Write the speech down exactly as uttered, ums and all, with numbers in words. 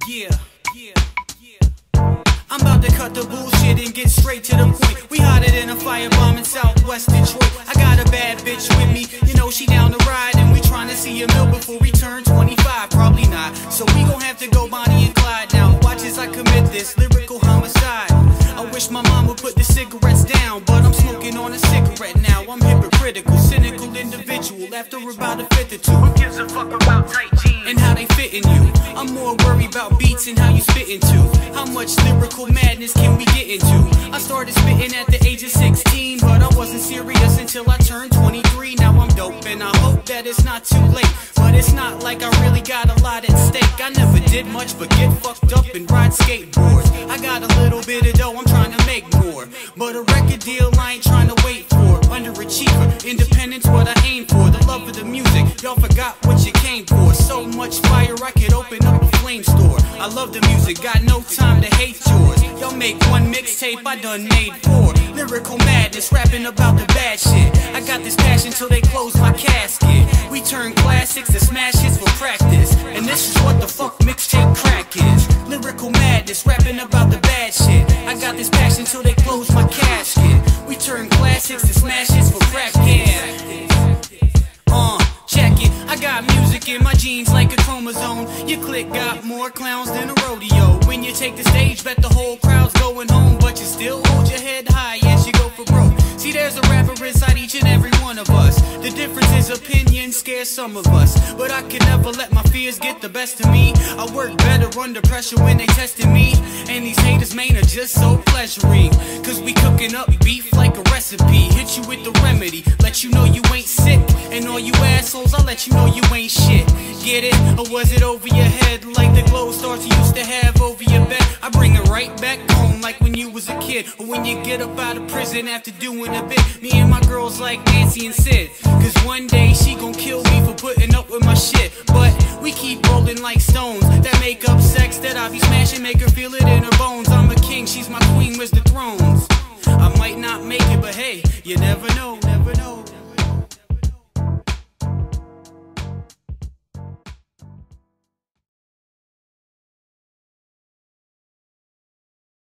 Yeah, yeah, yeah. I'm about to cut the bullshit and get straight to the point. We hotter than a firebomb in Southwest Detroit. I got a bad bitch with me, you know she down to ride, and we tryna see a mill before we turn twenty-five. Probably not, so we gon' have to go Bonnie and Clyde now. Watch as I commit this lyrical homicide. I wish my mom would put the cigarettes down, but I'm smoking on a cigarette now. I'm hypocritical, cynical individual. After about a fifth or two, who gives a fuck about tight jeans and how they fit in you? I'm more worried about beats and how you spittin' to. How much lyrical madness can we get into? I started spitting at the age of sixteen, but I wasn't serious until I turned twenty-three. Now I'm dope and I hope that it's not too late, but it's not like I really got a lot at stake. I never did much but get fucked up and ride skateboards. I got a little bit of dough, I'm trying to make more, but a record deal I ain't trying to wait for. Underachiever, independence what I aim for. The love of the music, y'all forgot what you came for. So much fire I could open up a flame store. I love the music, got no time to hate yours. Y'all make one mixtape, I done made four. Lyrical madness, rapping about the bad shit. I got this passion till they close my casket. We turn classics to smash hits for practice, and this is what the fuck mixtape crack is. Lyrical madness, rapping about the bad shit. I got this passion till they close my casket. We turn classics to smash hits for practice. Uh, check it, I got music in my jeans like a chromosome. Your clique got more clowns than a rodeo. When you take the stage, bet the whole crowd's going home, but you still hold your head high as you go for broke. See, there's a rapper inside each and every one of us. The difference is opinion scares some of us, but I can never let my fears get the best of me. I work better under pressure when they testing me, and these haters, man, are just so pleasuring, cause we cooking up beef like a recipe. Hit you with the remedy, let you know you ain't sick, and all you assholes, I'll let you know you ain't shit. Get it? Or was it over your head like the glow stars you used to have over your bed? I bring it right back home like when you was a kid, or when you get up out of prison after doing a bit. Me and my girls like Nancy and Sid, cause one day she gon' kill me for putting up with my shit. But we keep rolling like stones. That make up sex that I be smashing, make her feel it in her bones. I'm a king, she's my queen, where's the thrones? I might not make it, but hey, you never know, never know.